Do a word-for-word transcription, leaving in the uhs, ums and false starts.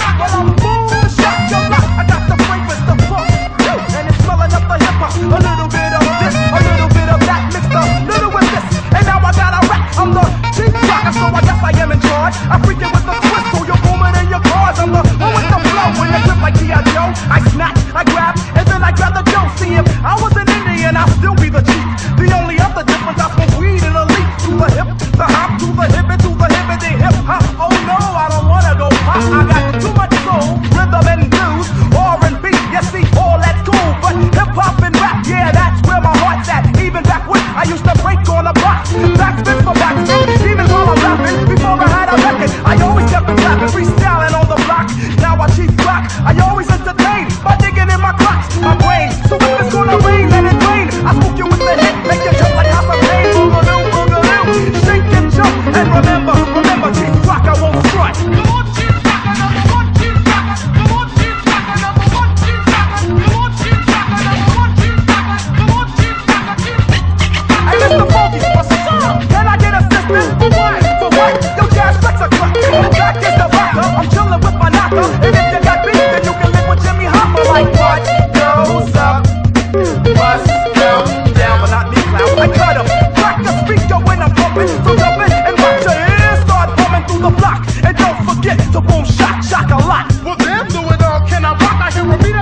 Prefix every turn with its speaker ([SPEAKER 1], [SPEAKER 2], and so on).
[SPEAKER 1] Well, I'm moving, shut your mouth. I got the flavors, the funk, and it's smelling up the hip hop. A little bit of this, a little bit of that, mixed a little with this, and now I got a rap. I'm the chief rocker, so I guess I am in charge. I freak it with the twist, so you're booming in your cars. I'm the one with the flow, when they grip like G I Joe. I snatch, I grab, and then I grab the dough. See, if I was an Indian, I'd still be the chief. The only other difference, I smoke weed in a leaf. To the hip, the hop, to the hip, and to the hip, and the hip hop. Oh no, I don't wanna go pop. I got too much soul, rhythm and blues, R and B. Yes, see, all that's cool, but hip hop and rap, yeah, that's where my heart's at. Even back when I used to break on the block, backspin for backspin, even while I'm rapping. Before I had a record, I always kept it clapping, freestyling on the block. Now I chief rock, I always entertain by digging in my crotch, my brain. So if it's gonna rain, let it rain. I smoke you with the hit, make you jump like house of pain. Boogaloo, boogaloo, shake and jump, and remember, remember, chief rock, I won't front. Come on, chief rocker, number one, chief rocker. Come on, chief rocker, number one, chief rocker. Come on, chief rocker, number one, chief rocker. Come on, chief rocker, chief. Hey, Mister Funky, what's up? Can I get assistance? For what? For what? Yo, Jazz Flex a cut. Back is the rocker. I'm chillin' with my knocker. And if you got beef, then you can live with Jimmy Hopper. Like what goes up, must come down. But not me, clown. I cut him. Crack the speaker when I'm pumping. So jump in and watch your ears start bumming through the block. And don't forget to boom, shock, shock a lot.
[SPEAKER 2] Well, then do it all. Can I rock? I hear a beat